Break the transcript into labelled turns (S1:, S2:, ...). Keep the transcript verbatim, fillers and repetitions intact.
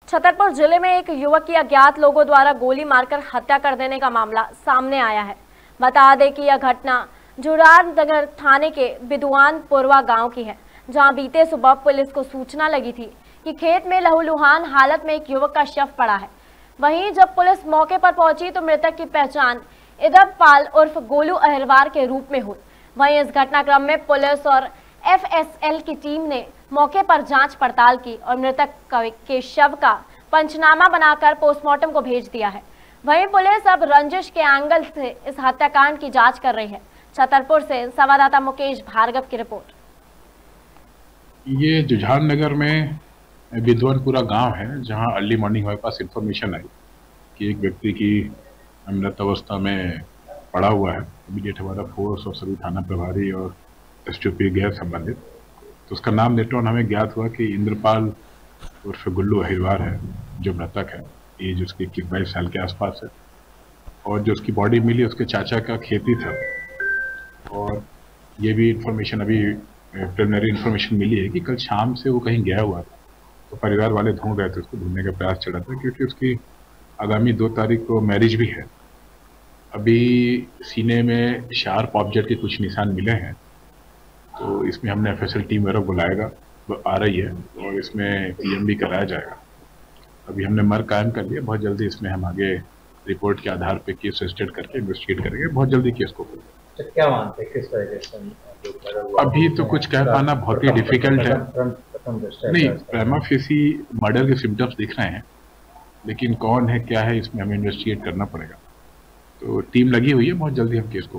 S1: छतरपुर जिले में एक युवक की अज्ञात लोगों द्वारा गोली मारकर हत्या कर देने का मामला सामने आया है। बता दें कि यह घटना जुरार नगर थाने के बिदुआनपुरवा गांव की है, जहां बीते सुबह पुलिस को सूचना लगी थी कि खेत में लहूलुहान हालत में एक युवक का शव पड़ा है। वहीं जब पुलिस मौके पर पहुंची तो मृतक की पहचान इदब पाल उर्फ गोलू अहिरवार के रूप में हुई। वहीं इस घटनाक्रम में पुलिस और एफ एस एल की टीम ने मौके पर जांच पड़ताल की और मृतक के शव का पंचनामा बनाकर पोस्टमार्टम को भेज दिया है। वहीं पुलिस अब रंजिश के एंगल से इस हत्याकांड की जांच कर रही है। छतरपुर से संवाददाता मुकेश भार्गव की रिपोर्ट।
S2: ये जुझार नगर में बिदुआनपुरा गांव है, जहां अर्ली मॉर्निंग हमारे पास इंफॉर्मेशन आई कि एक व्यक्ति की मृत अवस्था में पड़ा हुआ है। इमीडिएट हमारा फोर्स और सभी थाना प्रभारी और एस टी पी गैर संबंधित, तो उसका नाम लेटर ऑन हमें ज्ञात हुआ कि इंद्रपाल उर्फ गुल्लू अहिरवार है, जो मृतक है। एज उसकी इक्कीस बाईस साल के आसपास है और जो उसकी बॉडी मिली उसके चाचा का खेती था। और ये भी इंफॉर्मेशन अभी प्रिलिमिनरी इंफॉर्मेशन मिली है कि कल शाम से वो कहीं गया हुआ था, तो परिवार वाले ढूंढ रहे थे, उसको ढूंढने का प्रयास चला था, क्योंकि उसकी आगामी दो तारीख को मैरिज भी है। अभी सीने में शार्प ऑब्जेक्ट के कुछ निशान मिले हैं, तो इसमें हमने एफ एस एल टीम वगैरह बुलाएगा, वो आ रही है और इसमें पी एम भी कराया जाएगा। अभी हमने मर कायम कर लिया, बहुत जल्दी इसमें हम आगे रिपोर्ट के आधार पे केस रजिस्टर करके इन्वेस्टिगेट करेंगे, बहुत जल्दी केस को।
S3: तो क्या मानते हैं किस तरह से?
S2: अभी तो कुछ कह पाना बहुत ही डिफिकल्ट है। नहीं, प्रेमा फेसी मर्डर के सिम्टम्स दिख रहे हैं, लेकिन कौन है क्या है इसमें हमें इन्वेस्टिगेट करना पड़ेगा। तो टीम लगी हुई है, बहुत जल्दी हम केस को